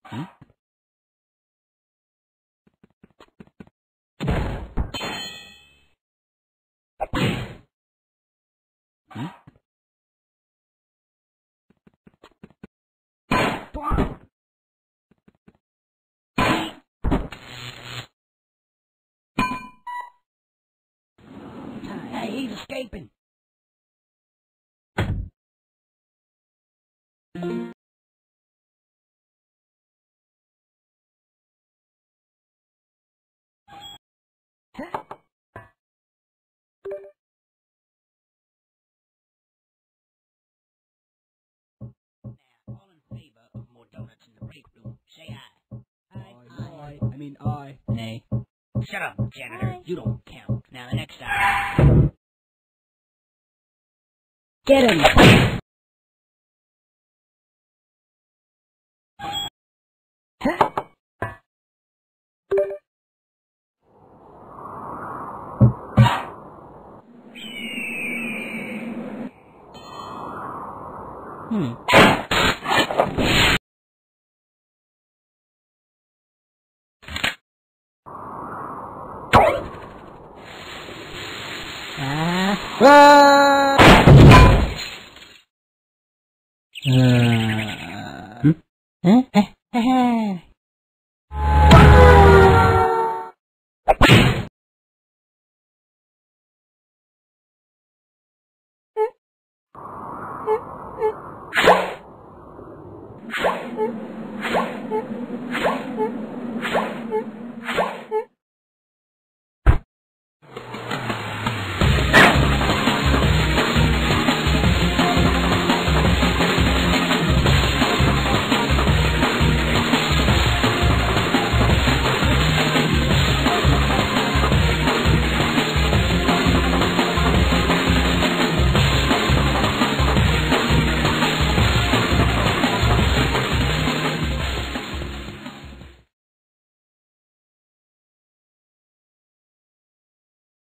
Hmm? Hmm? Hey, he's escaping. All in favor of more donuts in the break room, say aye. Aye. I mean aye. Nay. Shut up, janitor. Aye. You don't count. Now the next time. Get him! Hmm.